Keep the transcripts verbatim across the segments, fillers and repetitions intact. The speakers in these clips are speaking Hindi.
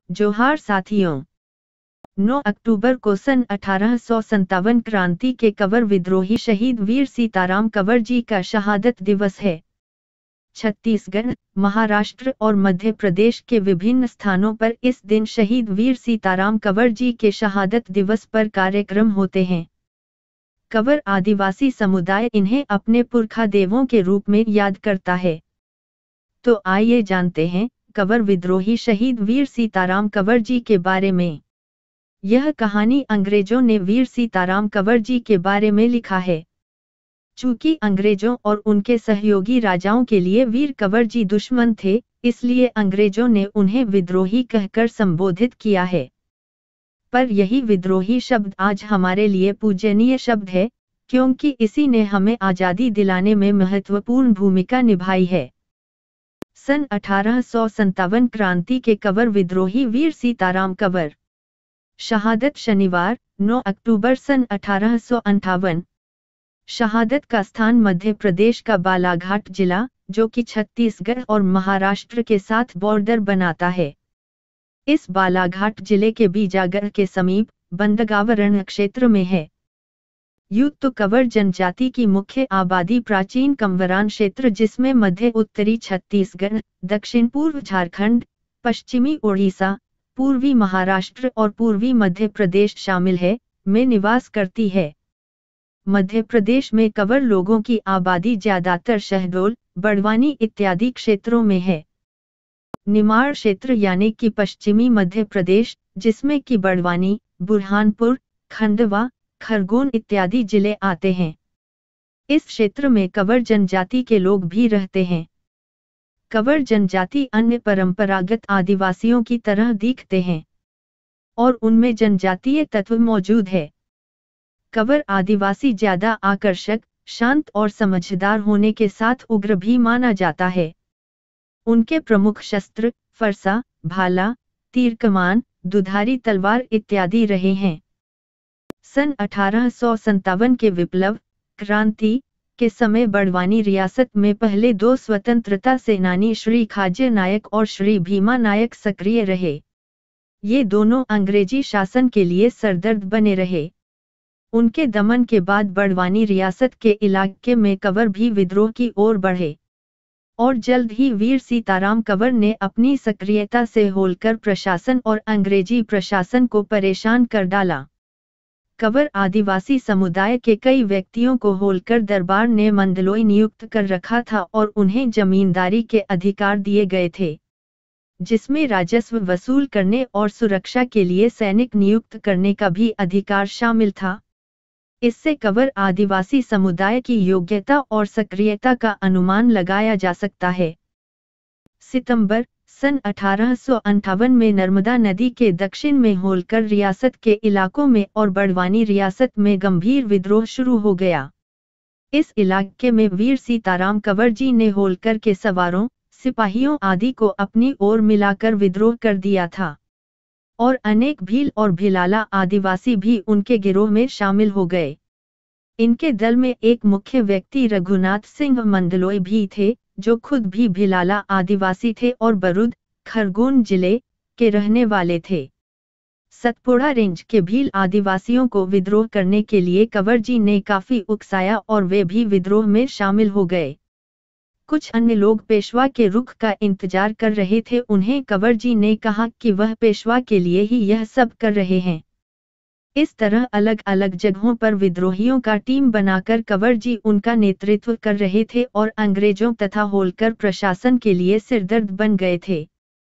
जोहार साथियों। नौ अक्टूबर को सन अठारह सौ सत्तावन क्रांति के कंवर विद्रोही शहीद वीर सीताराम कंवर जी का शहादत दिवस है। छत्तीसगढ़, महाराष्ट्र और मध्य प्रदेश के विभिन्न स्थानों पर इस दिन शहीद वीर सीताराम कंवर जी के शहादत दिवस पर कार्यक्रम होते हैं। कंवर आदिवासी समुदाय इन्हें अपने पुरखा देवों के रूप में याद करता है। तो आइए जानते हैं कंवर विद्रोही शहीद वीर सीताराम कंवर जी के बारे में। यह कहानी अंग्रेजों ने वीर सीताराम कंवर जी के बारे में लिखा है। चूंकि अंग्रेजों और उनके सहयोगी राजाओं के लिए वीर कंवर जी दुश्मन थे, इसलिए अंग्रेजों ने उन्हें विद्रोही कहकर संबोधित किया है। पर यही विद्रोही शब्द आज हमारे लिए पूजनीय शब्द है, क्योंकि इसी ने हमें आज़ादी दिलाने में महत्वपूर्ण भूमिका निभाई है। सन अठारह सौ सत्तावन क्रांति के कंवर विद्रोही वीर सीताराम कंवर। शहादत शनिवार नौ अक्टूबर सन अठारह सौ अंठावन। शहादत का स्थान मध्य प्रदेश का बालाघाट जिला, जो कि छत्तीसगढ़ और महाराष्ट्र के साथ बॉर्डर बनाता है। इस बालाघाट जिले के बीजागर के समीप बंदगांव रण क्षेत्र में है। यूं तो कंवर जनजाति की मुख्य आबादी प्राचीन कंवरान क्षेत्र, जिसमें मध्य उत्तरी छत्तीसगढ़, दक्षिण पूर्व झारखंड, पश्चिमी ओडिशा, पूर्वी महाराष्ट्र और पूर्वी मध्य प्रदेश शामिल है, में निवास करती है। मध्य प्रदेश में कंवर लोगों की आबादी ज्यादातर शहडोल, बड़वानी इत्यादि क्षेत्रों में है। निमाड़ क्षेत्र यानी कि पश्चिमी मध्य प्रदेश, जिसमें कि बड़वानी, बुरहानपुर, खंडवा, खरगोन इत्यादि जिले आते हैं। इस क्षेत्र में कंवर जनजाति के लोग भी रहते हैं। कंवर जनजाति अन्य परंपरागत आदिवासियों की तरह दिखते हैं और उनमें जनजातीय तत्व मौजूद है। कंवर आदिवासी ज्यादा आकर्षक, शांत और समझदार होने के साथ उग्र भी माना जाता है। उनके प्रमुख शस्त्र फरसा, भाला, तीर कमान, दुधारी तलवार इत्यादि रहे हैं। सन अठारह सौ सत्तावन के विप्लव क्रांति के समय बड़वानी रियासत में पहले दो स्वतंत्रता सेनानी श्री खाज्य नायक और श्री भीमा नायक सक्रिय रहे। ये दोनों अंग्रेजी शासन के लिए सरदर्द बने रहे। उनके दमन के बाद बड़वानी रियासत के इलाके में कंवर भी विद्रोह की ओर बढ़े और जल्द ही वीर सीताराम कंवर ने अपनी सक्रियता से होलकर प्रशासन और अंग्रेजी प्रशासन को परेशान कर डाला। कंवर आदिवासी समुदाय के कई व्यक्तियों को होलकर दरबार ने मंदलोई नियुक्त कर रखा था और उन्हें जमींदारी के अधिकार दिए गए थे, जिसमें राजस्व वसूल करने और सुरक्षा के लिए सैनिक नियुक्त करने का भी अधिकार शामिल था। इससे कंवर आदिवासी समुदाय की योग्यता और सक्रियता का अनुमान लगाया जा सकता है। सितंबर सन अठारह सौ अंठावन में नर्मदा नदी के दक्षिण में होलकर रियासत के इलाकों में और बड़वानी रियासत में गंभीर विद्रोह शुरू हो गया। इस इलाके में वीर सीताराम कंवर जी ने होलकर के सवारों, सिपाहियों आदि को अपनी ओर मिलाकर विद्रोह कर दिया था और अनेक भील और भिलाला आदिवासी भी उनके गिरोह में शामिल हो गए। इनके दल में एक मुख्य व्यक्ति रघुनाथ सिंह मंदलोई भी थे, जो खुद भी भिलाला आदिवासी थे और बरूद, खरगोन जिले के रहने वाले थे। सतपुड़ा रेंज के भील आदिवासियों को विद्रोह करने के लिए कंवर जी ने काफी उकसाया और वे भी विद्रोह में शामिल हो गए। कुछ अन्य लोग पेशवा के रुख का इंतजार कर रहे थे। उन्हें कंवर जी ने कहा कि वह पेशवा के लिए ही यह सब कर रहे हैं। इस तरह अलग अलग जगहों पर विद्रोहियों का टीम बनाकर कंवर जी उनका नेतृत्व कर रहे थे और अंग्रेजों तथा होलकर प्रशासन के लिए सिरदर्द बन गए थे।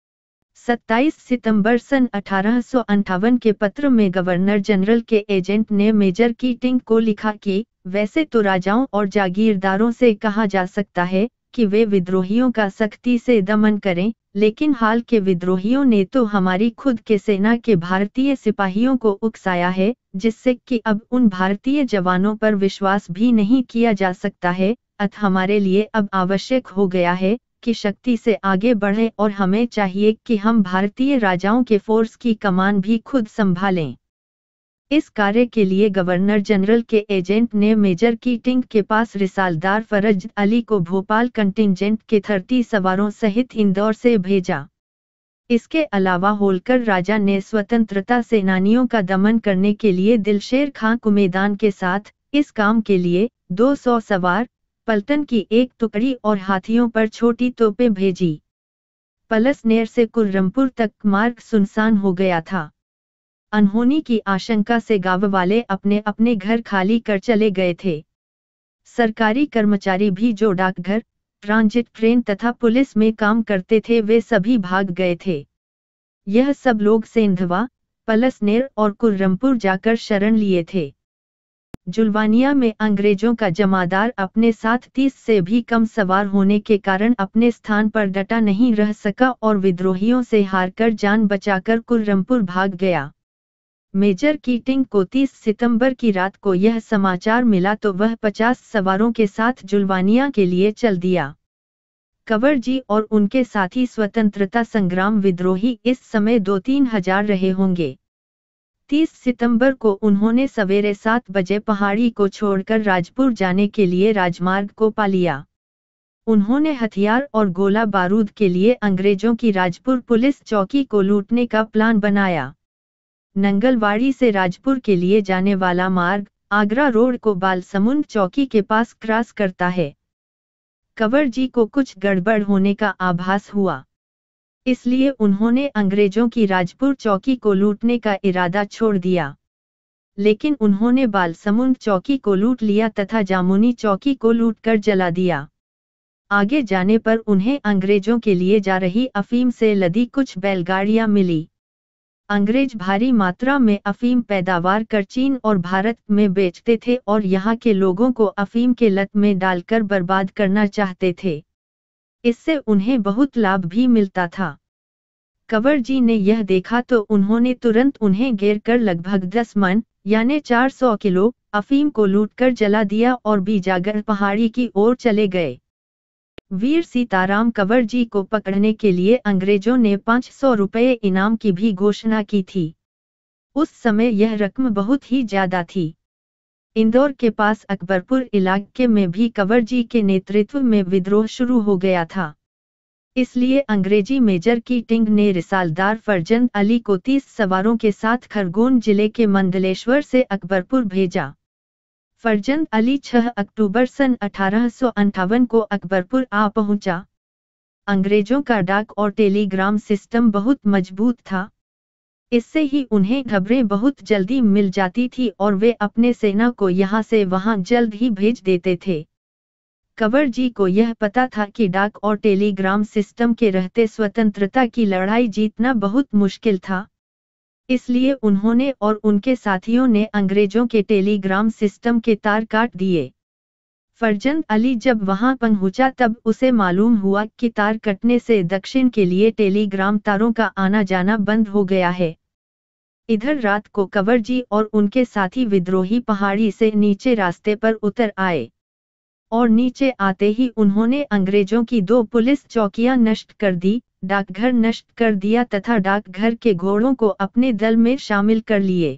सत्ताईस सितंबर सन अठारह सौ अंठावन के पत्र में गवर्नर जनरल के एजेंट ने मेजर कीटिंग को लिखा कि वैसे तो राजाओं और जागीरदारों से कहा जा सकता है कि वे विद्रोहियों का सख्ती से दमन करें, लेकिन हाल के विद्रोहियों ने तो हमारी खुद के सेना के भारतीय सिपाहियों को उकसाया है, जिससे कि अब उन भारतीय जवानों पर विश्वास भी नहीं किया जा सकता है। अतः हमारे लिए अब आवश्यक हो गया है कि शक्ति से आगे बढ़े और हमें चाहिए कि हम भारतीय राजाओं के फोर्स की कमान भी खुद संभालें। इस कार्य के लिए गवर्नर जनरल के एजेंट ने मेजर कीटिंग के पास रिसालदार फरज अली को भोपाल कंटिंजेंट के तीस सवारों सहित इंदौर से भेजा। इसके अलावा होलकर राजा ने स्वतंत्रता सेनानियों का दमन करने के लिए दिलशेर खां कुमेदान के साथ इस काम के लिए दो सौ सवार, पलटन की एक टुकड़ी और हाथियों पर छोटी तोपें भेजी। पलसनेर से कुर्रमपुर तक मार्ग सुनसान हो गया था। अनहोनी की आशंका से गांव वाले अपने अपने घर खाली कर चले गए थे। सरकारी कर्मचारी भी जो डाकघर, ट्रांजिट ट्रेन तथा पुलिस में काम करते थे वे सभी भाग गए थे। यह सब लोग सेंधवा, पलसनेर और कुर्रमपुर जाकर शरण लिए थे। जुलवानिया में अंग्रेजों का जमादार अपने साथ तीस से भी कम सवार होने के कारण अपने स्थान पर डटा नहीं रह सका और विद्रोहियों से हारकर जान बचाकर कुर्रमपुर भाग गया। मेजर कीटिंग को तीस सितंबर की रात को यह समाचार मिला तो वह पचास सवारों के साथ जुलवानिया के लिए चल दिया। कंवर जी और उनके साथी स्वतंत्रता संग्राम विद्रोही इस समय दो तीन हजार रहे होंगे। तीस सितंबर को उन्होंने सवेरे सात बजे पहाड़ी को छोड़कर राजपुर जाने के लिए राजमार्ग को पा लिया। उन्होंने हथियार और गोला बारूद के लिए अंग्रेजों की राजपुर पुलिस चौकी को लूटने का प्लान बनाया। नंगलवाड़ी से राजपुर के लिए जाने वाला मार्ग आगरा रोड को बालसमुंद चौकी के पास क्रॉस करता है। कंवर जी को कुछ गड़बड़ होने का आभास हुआ, इसलिए उन्होंने अंग्रेजों की राजपुर चौकी को लूटने का इरादा छोड़ दिया। लेकिन उन्होंने बालसमुंद चौकी को लूट लिया तथा जामुनी चौकी को लूटकर जला दिया। आगे जाने पर उन्हें अंग्रेजों के लिए जा रही अफीम से लदी कुछ बैलगाड़ियां मिली। अंग्रेज भारी मात्रा में अफीम पैदावार कर चीन और भारत में बेचते थे और यहाँ के लोगों को अफीम के लत में डालकर बर्बाद करना चाहते थे। इससे उन्हें बहुत लाभ भी मिलता था। कंवर जी ने यह देखा तो उन्होंने तुरंत उन्हें घेर कर लगभग दस मन यानी चार सौ किलो अफीम को लूटकर जला दिया और बीजागर पहाड़ी की ओर चले गए। वीर सीताराम कंवर जी को पकड़ने के लिए अंग्रेजों ने पाँच सौ रुपये इनाम की भी घोषणा की थी। उस समय यह रकम बहुत ही ज्यादा थी। इंदौर के पास अकबरपुर इलाके में भी कंवर जी के नेतृत्व में विद्रोह शुरू हो गया था। इसलिए अंग्रेजी मेजर कीटिंग ने रिसालदार फरजंद अली को तीस सवारों के साथ खरगोन जिले के मंदलेश्वर से अकबरपुर भेजा। फरजंद अली छह अक्टूबर सन अठारह सौ अंठावन को अकबरपुर आ पहुंचा। अंग्रेजों का डाक और टेलीग्राम सिस्टम बहुत मजबूत था। इससे ही उन्हें खबरें बहुत जल्दी मिल जाती थी और वे अपने सेना को यहाँ से वहाँ जल्द ही भेज देते थे। कंवर जी को यह पता था कि डाक और टेलीग्राम सिस्टम के रहते स्वतंत्रता की लड़ाई जीतना बहुत मुश्किल था। इसलिए उन्होंने और उनके साथियों ने अंग्रेजों के टेलीग्राम सिस्टम के तार काट दिए। फरजंद अली जब वहां पहुंचा तब उसे मालूम हुआ कि तार कटने से दक्षिण के लिए टेलीग्राम तारों का आना जाना बंद हो गया है। इधर रात को कंवर जी और उनके साथी विद्रोही पहाड़ी से नीचे रास्ते पर उतर आए और नीचे आते ही उन्होंने अंग्रेजों की दो पुलिस चौकियां नष्ट कर दी, डाकघर नष्ट कर दिया तथा डाकघर के घोड़ों को अपने दल में शामिल कर लिए।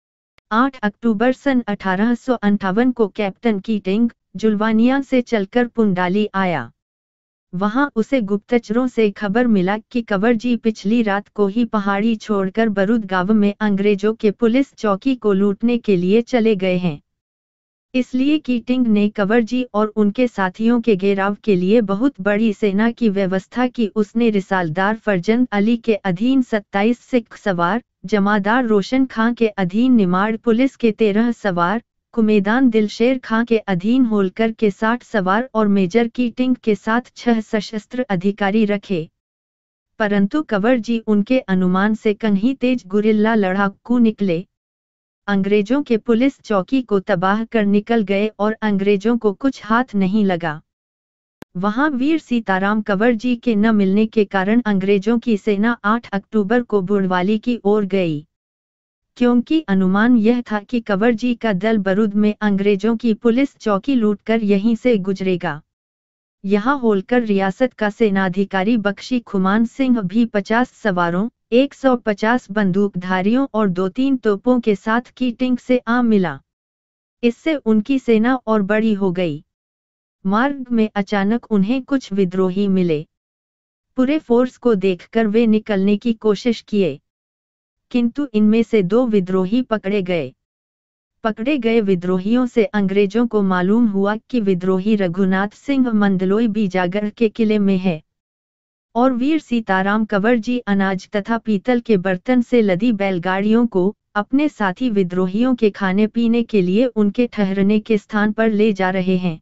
आठ अक्टूबर सन अठारह सौ अंठावन को कैप्टन कीटिंग जुलवानिया से चलकर पुंडाली आया। वहां उसे गुप्तचरों से खबर मिला कि कंवर जी पिछली रात को ही पहाड़ी छोड़कर बरूद गांव में अंग्रेजों के पुलिस चौकी को लूटने के लिए चले गए हैं। इसलिए कीटिंग ने कंवर जी और उनके साथियों के घेराव के लिए बहुत बड़ी सेना की व्यवस्था की। उसने रिसालदार फरजंद अली के अधीन सत्ताईस सिख सवार, जमादार रोशन खां के अधीन निमाड़ पुलिस के तेरह सवार, कुमेदान दिलशेर खां के अधीन होलकर के साठ सवार और मेजर कीटिंग के साथ छह सशस्त्र अधिकारी रखे। परंतु कंवर जी उनके अनुमान से कहीं तेज गुरिल्ला लड़ाकू निकले। अंग्रेजों के पुलिस चौकी को तबाह कर निकल गए और अंग्रेजों को कुछ हाथ नहीं लगा। वहां वीर सीताराम कंवर जी के न मिलने के कारण अंग्रेजों की सेना आठ अक्टूबर को बुड़वाली की ओर गई। क्योंकि अनुमान यह था कि कंवर जी का दल बरूद में अंग्रेजों की पुलिस चौकी लूटकर यहीं से गुजरेगा। यहाँ होलकर रियासत का सेनाधिकारी बख्शी खुमान सिंह भी पचास सवारों, एक सौ पचास बंदूकधारियों और दो तीन तोपों के साथ कीटिंग से आ मिला। इससे उनकी सेना और बड़ी हो गई। मार्ग में अचानक उन्हें कुछ विद्रोही मिले। पूरे फोर्स को देखकर वे निकलने की कोशिश किए, किंतु इनमें से दो विद्रोही पकड़े गए। पकड़े गए विद्रोहियों से अंग्रेजों को मालूम हुआ कि विद्रोही रघुनाथ सिंह मंदलोई बीजागढ़ के किले में है, और वीर सीताराम कंवर जी अनाज तथा पीतल के बर्तन से लदी बैलगाड़ियों को अपने साथी विद्रोहियों के खाने पीने के लिए उनके ठहरने के स्थान पर ले जा रहे हैं।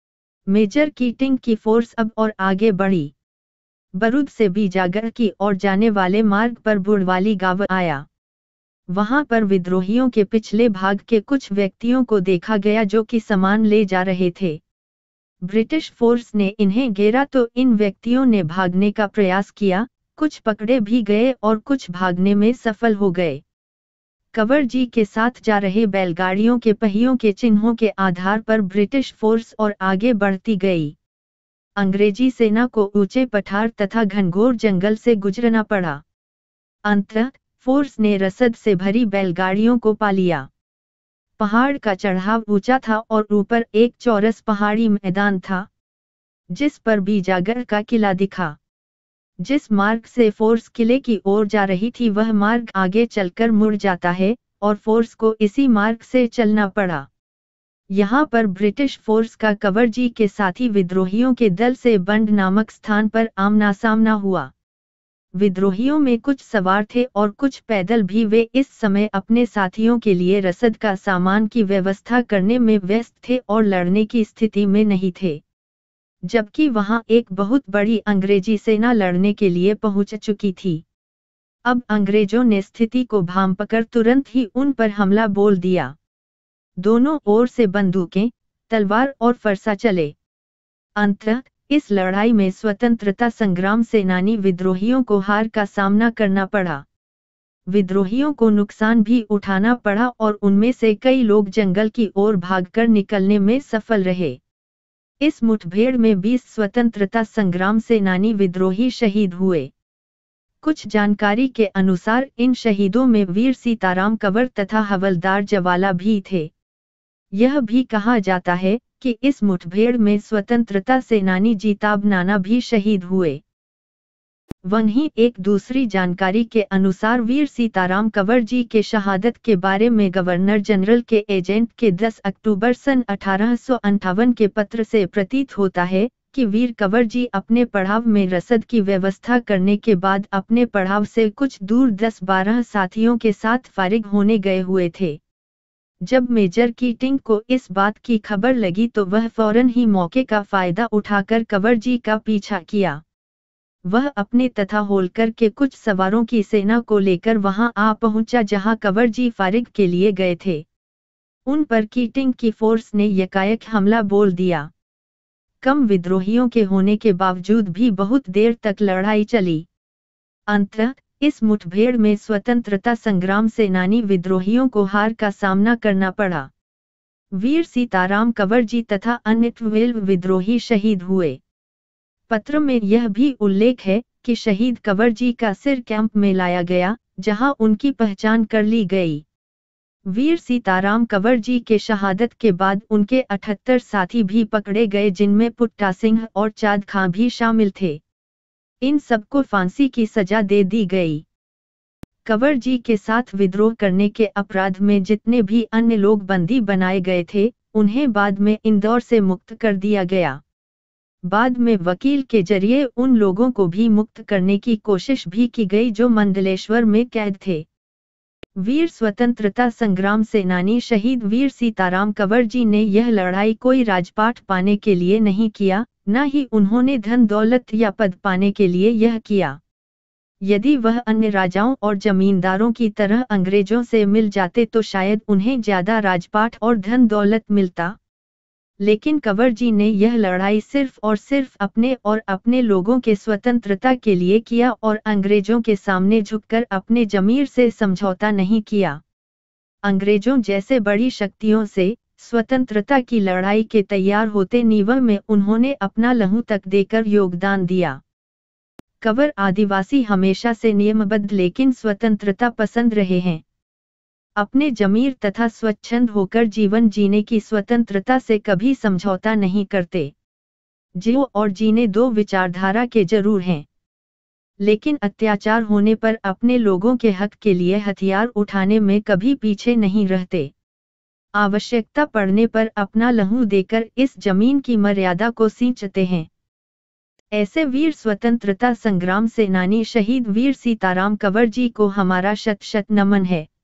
मेजर कीटिंग की फोर्स अब और आगे बढ़ी। बरूद से बीजागढ़ की ओर जाने वाले मार्ग पर बुड़वाली गांव आया। वहां पर विद्रोहियों के पिछले भाग के कुछ व्यक्तियों को देखा गया जो कि सामान ले जा रहे थे। ब्रिटिश फोर्स ने इन्हें घेरा तो इन व्यक्तियों ने भागने का प्रयास किया, कुछ पकड़े भी गए और कुछ भागने में सफल हो गए। कंवर जी के साथ जा रहे बैलगाड़ियों के पहियों के चिन्हों के आधार पर ब्रिटिश फोर्स और आगे बढ़ती गई। अंग्रेजी सेना को ऊंचे पठार तथा घनघोर जंगल से गुजरना पड़ा। अंततः फोर्स ने रसद से भरी बैलगाड़ियों को पा लिया। पहाड़ का चढ़ाव ऊंचा था और ऊपर एक चौरस पहाड़ी मैदान था, जिस पर बीजागढ़ का किला दिखा। जिस मार्ग से फोर्स किले की ओर जा रही थी वह मार्ग आगे चलकर मुड़ जाता है और फोर्स को इसी मार्ग से चलना पड़ा। यहाँ पर ब्रिटिश फोर्स का कंवर जी के साथी विद्रोहियों के दल से बंड नामक स्थान पर आमना सामना हुआ। विद्रोहियों में कुछ सवार थे और कुछ पैदल भी। वे इस समय अपने साथियों के लिए रसद का सामान की व्यवस्था करने में व्यस्त थे और लड़ने की स्थिति में नहीं थे, जबकि वहां एक बहुत बड़ी अंग्रेजी सेना लड़ने के लिए पहुंच चुकी थी। अब अंग्रेजों ने स्थिति को भांप पकड़ तुरंत ही उन पर हमला बोल दिया। दोनों ओर से बंदूकें, तलवार और फरसा चले। अंततः इस लड़ाई में स्वतंत्रता संग्राम सेनानी विद्रोहियों को हार का सामना करना पड़ा। विद्रोहियों को नुकसान भी उठाना पड़ा और उनमें से कई लोग जंगल की ओर भागकर निकलने में सफल रहे। इस मुठभेड़ में बीस स्वतंत्रता संग्राम सेनानी विद्रोही शहीद हुए। कुछ जानकारी के अनुसार इन शहीदों में वीर सीताराम कंवर तथा हवलदार जवाला भी थे। यह भी कहा जाता है कि इस मुठभेड़ में स्वतंत्रता सेनानी जीताब नाना भी शहीद हुए। वहीं एक दूसरी जानकारी के अनुसार वीर सीताराम कंवर जी के शहादत के बारे में गवर्नर जनरल के एजेंट के दस अक्टूबर सन अठारह सौ अंठावन के पत्र से प्रतीत होता है कि वीर कंवर जी अपने पड़ाव में रसद की व्यवस्था करने के बाद अपने पड़ाव से कुछ दूर दस बारह साथियों के साथ फारिग होने गए हुए थे। जब मेजर कीटिंग को इस बात की खबर लगी तो वह फौरन ही मौके का फायदा उठाकर कंवर जी का पीछा किया। वह अपने तथा होलकर के कुछ सवारों की सेना को लेकर वहां आ पहुंचा जहां कंवर जी फारिग के लिए गए थे। उन पर कीटिंग की फोर्स ने यकायक हमला बोल दिया। कम विद्रोहियों के होने के बावजूद भी बहुत देर तक लड़ाई चली। अंततः इस मुठभेड़ में स्वतंत्रता संग्राम सेनानी विद्रोहियों को हार का सामना करना पड़ा। वीर सीताराम कंवर जी तथा अन्य ट्वेल्व विद्रोही शहीद हुए। पत्र में यह भी उल्लेख है कि शहीद कंवर जी का सिर कैंप में लाया गया, जहां उनकी पहचान कर ली गई। वीर सीताराम कंवर जी के शहादत के बाद उनके अठहत्तर साथी भी पकड़े गए, जिनमें पुट्टा सिंह और चाँद खां भी शामिल थे। इन सबको फांसी की सजा दे दी गई। कंवर जी के साथ विद्रोह करने के अपराध में जितने भी अन्य लोग बंदी बनाए गए थे, उन्हें बाद में इंदौर से मुक्त कर दिया गया। बाद में वकील के जरिए उन लोगों को भी मुक्त करने की कोशिश भी की गई जो मंडलेश्वर में कैद थे। वीर स्वतंत्रता संग्राम सेनानी शहीद वीर सीताराम कंवर जी ने यह लड़ाई कोई राजपाट पाने के लिए नहीं किया, न ही उन्होंने धन दौलत या पद पाने के लिए यह किया। यदि वह अन्य राजाओं और जमींदारों की तरह अंग्रेजों से मिल जाते तो शायद उन्हें ज्यादा राजपाट और धन दौलत मिलता। लेकिन कंवर जी ने यह लड़ाई सिर्फ और सिर्फ अपने और अपने लोगों के स्वतंत्रता के लिए किया और अंग्रेजों के सामने झुककर अपने जमीर से समझौता नहीं किया। अंग्रेजों जैसे बड़ी शक्तियों से स्वतंत्रता की लड़ाई के तैयार होते नींव में उन्होंने अपना लहू तक देकर योगदान दिया। कंवर आदिवासी हमेशा से नियमबद्ध लेकिन स्वतंत्रता पसंद रहे हैं। अपने जमीर तथा स्वच्छंद होकर जीवन जीने की स्वतंत्रता से कभी समझौता नहीं करते। जियो और जीने दो विचारधारा के जरूर हैं। लेकिन अत्याचार होने पर अपने लोगों के हक के लिए हथियार उठाने में कभी पीछे नहीं रहते। आवश्यकता पड़ने पर अपना लहू देकर इस जमीन की मर्यादा को सींचते हैं। ऐसे वीर स्वतंत्रता संग्राम सेनानी शहीद वीर सीताराम कंवर जी को हमारा शत शत नमन है।